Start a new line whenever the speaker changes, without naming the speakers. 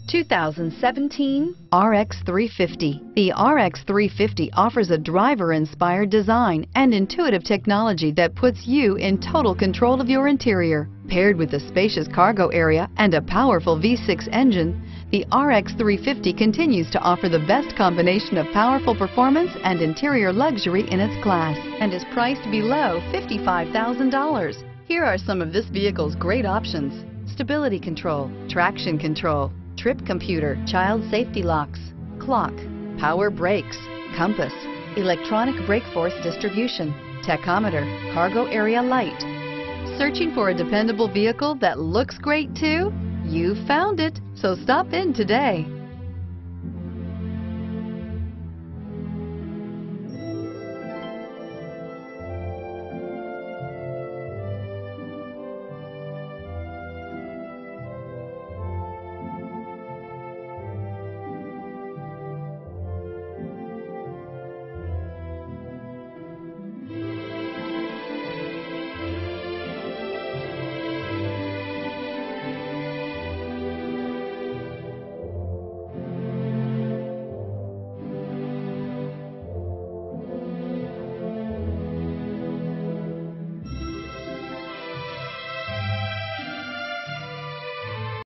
2017 RX 350. The RX 350 offers a driver-inspired design and intuitive technology that puts you in total control of your interior. Paired with a spacious cargo area and a powerful V6 engine, the RX 350 continues to offer the best combination of powerful performance and interior luxury in its class and is priced below $55,000. Here are some of this vehicle's great options: stability control, traction control, trip computer, child safety locks, clock, power brakes, compass, electronic brake force distribution, tachometer, cargo area light. Searching for a dependable vehicle that looks great too? You found it, so stop in today.